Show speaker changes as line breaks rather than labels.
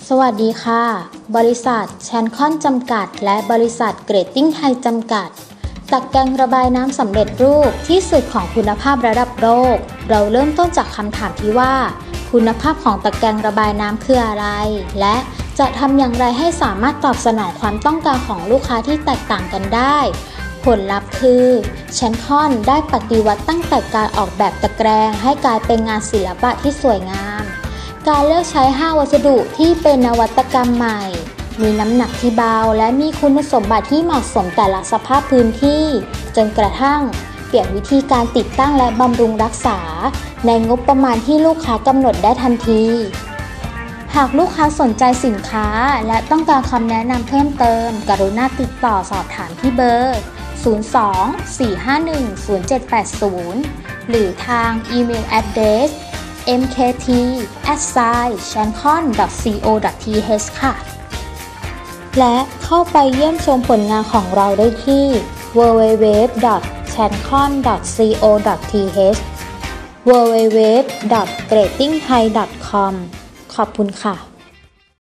สวัสดีค่ะบริษัทแชนคอนจำกัดและบริษัทเกรดติ้งไทยจำกัดตะแกรงระบายน้ำสำเร็จรูปที่สุดของคุณภาพระดับโลกเราเริ่มต้นจากคำถามที่ว่าคุณภาพของตะแกรงระบายน้ำคืออะไรและจะทำอย่างไรให้สามารถตอบสนองความต้องการของลูกค้าที่แตกต่างกันได้ผลลัพธ์คือแชนคอนได้ปฏิวัติตั้งแต่การออกแบบตะแกรงให้กลายเป็นงานศิลปะที่สวยงามการเลือกใช้5วัสดุที่เป็นนวัตกรรมใหม่มีน้ำหนักที่เบาและมีคุณสมบัติที่เหมาะสมแต่ละสภาพพื้นที่จนกระทั่งเปลี่ยนวิธีการติดตั้งและบำรุงรักษาในงบประมาณที่ลูกค้ากำหนดได้ทันทีหากลูกค้าสนใจสินค้าและต้องการคำแนะนำเพิ่มเติมกรุณาติดต่อสอบถามที่เบอร์ 02-451-0780 หรือทางอีเมล address mkt@chancon.co.th ค่ะและเข้าไปเยี่ยมชมผลงานของเราได้ที่ www.chancon.co.th www.gradingthai.com ขอบคุณค่ะ